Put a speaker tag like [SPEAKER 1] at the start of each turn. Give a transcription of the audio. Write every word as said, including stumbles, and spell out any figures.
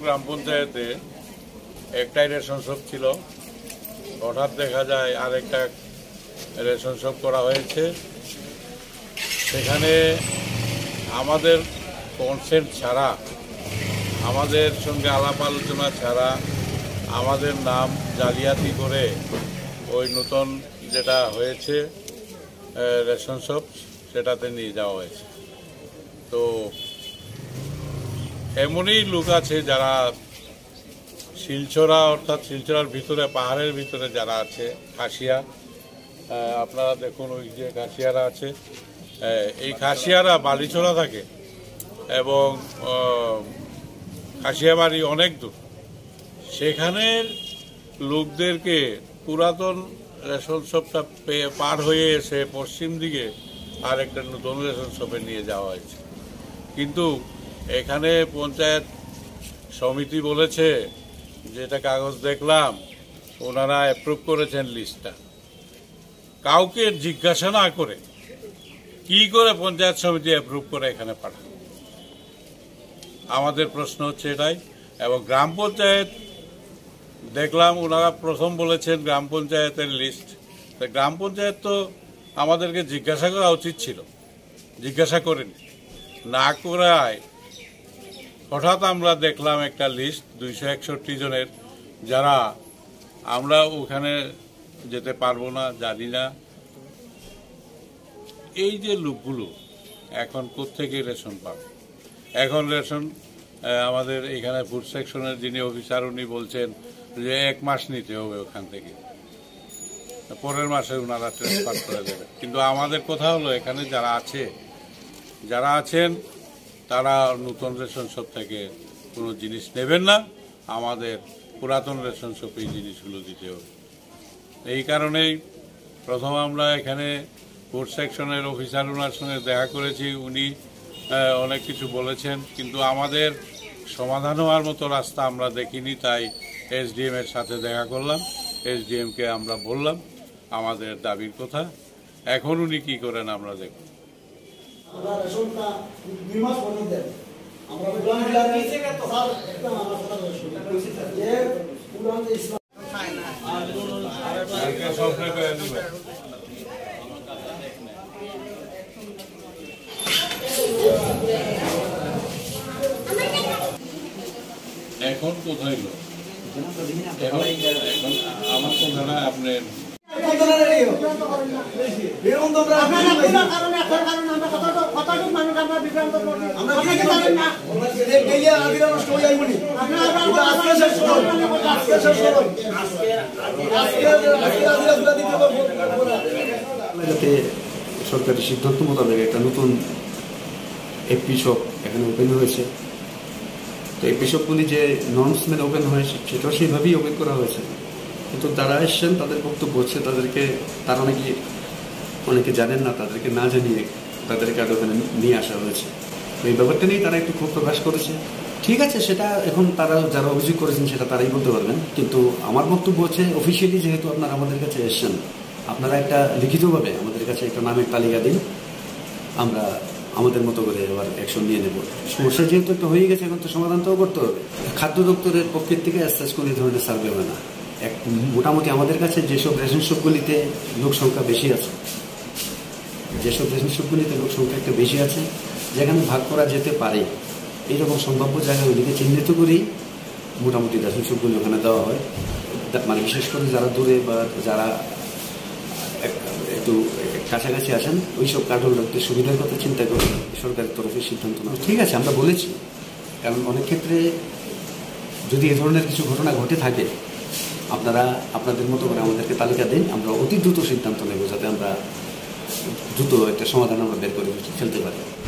[SPEAKER 1] গ্রাম পঞ্চায়েতে একটাই ration shop ছিল, হঠাৎ দেখা যায় আরেকটা রেশন শপ করা হয়েছে। সেখানে আমাদের কনসেন্ট ছাড়া, আমাদের সঙ্গে আলাপ আলোচনা ছাড়া আমাদের নাম জালিয়াতি করে ওই নতুন যেটা হয়েছে রেশন শপ সেটাতে নিয়ে যাওয়া হয়েছে। তো এমনই লোক আছে যারা শিলচরা, অর্থাৎ শিলচরার ভিতরে, পাহাড়ের ভিতরে যারা আছে, খাসিয়া, আপনারা দেখুন ওই যে খাসিয়ারা আছে, এই খাসিয়ারা বালিচড়া থাকে এবং খাসিয়া বাড়ি অনেক দূর। সেখানের লোকদেরকে পুরাতন রেশন শপটা পার হয়ে এসে পশ্চিম দিকে আর একটা নতুন রেশন শপে নিয়ে যাওয়া হয়েছে। কিন্তু এখানে পঞ্চায়েত সমিতি বলেছে, যেটা কাগজ দেখলাম, ওনারা অ্যাপ্রুভ করেছেন লিস্টটা, কাউকে জিজ্ঞাসা না করে কি করে পঞ্চায়েত সমিতি অ্যাপ্রুভ করে এখানে পাঠায়? আমাদের প্রশ্ন হচ্ছে এটাই। এবং গ্রাম পঞ্চায়েত দেখলাম ওনারা প্রথম বলেছেন গ্রাম পঞ্চায়েতের লিস্ট। গ্রাম পঞ্চায়েত তো আমাদেরকে জিজ্ঞাসা করা উচিত ছিল, জিজ্ঞাসা করেনি। না করায় হঠাৎ আমরা দেখলাম একটা লিস্ট দুইশো একষট্টি জনের, যারা আমরা ওখানে যেতে পারবো না, জানি না। এই যে লোকগুলো এখন কোত্থেকে রেশন পাবে? এখন রেশন আমাদের এখানে ফুড সেকশনের যিনি অফিসার উনি বলছেন যে এক মাস নিতে হবে ওখান থেকে, পরের মাসে ওনারা ট্রান্সফার করে দেবে। কিন্তু আমাদের কথা হলো এখানে যারা আছে, যারা আছেন তারা নতুন রেশন শপ থেকে কোনো জিনিস নেবেন না, আমাদের পুরাতন রেশন শপে এই জিনিসগুলো দিতে হবে। এই কারণেই প্রথম আমরা এখানে ফুড সেকশনের অফিসার ওনার সঙ্গে দেখা করেছি, উনি অনেক কিছু বলেছেন, কিন্তু আমাদের সমাধান হওয়ার মতো রাস্তা আমরা দেখিনি। তাই এসডিএম এর সাথে দেখা করলাম, এসডিএমকে আমরা বললাম আমাদের দাবির কথা। এখন উনি কি করেন আমরা দেখব। এখন কোথায় লোক? এখন এখন আমার কথাটা আপনি
[SPEAKER 2] সরকারি সিদ্ধান্ত মোতাবেক একটা নতুন এপি শপ এখানে ওপেন হয়েছে। তো এপি শপগুলি যে নর্মস মেনে ওপেন হয়েছে সেটাও সেইভাবেই ওপেন করা হয়েছে। কিন্তু যারা এসছেন তাদের বক্তব্য হচ্ছে তাদেরকে তারা নাকি অনেকে জানেন না, তাদেরকে না জানিয়ে তাদেরকে আগে ওখানে নিয়ে আসা হয়েছে। তো এই ব্যাপারটা নিয়ে তারা একটু ক্ষোভ প্রকাশ করেছে। ঠিক আছে, সেটা এখন তারা যারা অভিযোগ করেছেন সেটা তারাই বলতে পারবেন। কিন্তু আমার বক্তব্য হচ্ছে অফিসিয়ালি যেহেতু আপনারা আমাদের কাছে এসছেন, আপনারা একটা লিখিতভাবে আমাদের কাছে একটা নামের তালিকা দিন, আমরা আমাদের মতো করে এবার অ্যাকশন নিয়ে নেব। সমস্যা যেহেতু একটা হয়ে গেছে, এখন তো সমাধানটাও করতে হবে। খাদ্য দপ্তরের পক্ষের থেকে আস্তে আস্তে কোনো ধরনের সার্ভে হয় না। এক মোটামুটি আমাদের কাছে যেসব রেশন শপগুলিতে লোক সংখ্যা বেশি আছে, যেসব রেশন শপগুলিতে লোক সংখ্যা একটা বেশি আছে, যেখানে ভাগ করা যেতে পারে এইরকম সম্ভাব্য জায়গাগুলিকে চিহ্নিত করেই মোটামুটি রেশন শপগুলি ওখানে দেওয়া হয়। মানে বিশেষ করে যারা দূরে বা যারা একটু কাছাকাছি আসেন ওই সব কার্ড হোল্ডারদের সুবিধার কথা চিন্তা করে সরকারের তরফে সিদ্ধান্ত নেওয়া। ঠিক আছে, আমরা বলেছি, কারণ অনেক ক্ষেত্রে যদি এ ধরনের কিছু ঘটনা ঘটে থাকে আপনারা আপনাদের মতো করে আমাদেরকে তালিকা দিন, আমরা অতি দ্রুত সিদ্ধান্ত নেব যাতে আমরা দ্রুত একটা সমাধান আমরা বের করে ফেলতে পারি।